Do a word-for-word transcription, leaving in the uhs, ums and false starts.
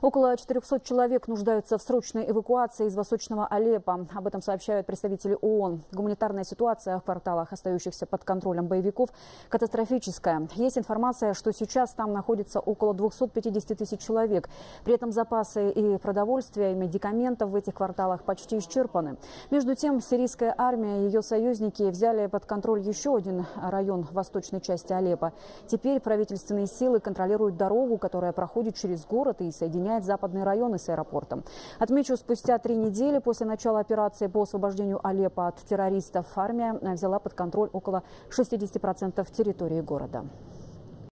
Около четырёхсот человек нуждаются в срочной эвакуации из восточного Алеппо. Об этом сообщают представители ООН. Гуманитарная ситуация в кварталах, остающихся под контролем боевиков, катастрофическая. Есть информация, что сейчас там находится около двухсот пятидесяти тысяч человек. При этом запасы и продовольствия, и медикаментов в этих кварталах почти исчерпаны. Между тем, сирийская армия и ее союзники взяли под контроль еще один район восточной части Алеппо. Теперь правительственные силы контролируют дорогу, которая проходит через город и соединяет западные районы с аэропортом. Отмечу, спустя три недели после начала операции по освобождению Алеппо от террористов армия взяла под контроль около шестидесяти процентов территории города.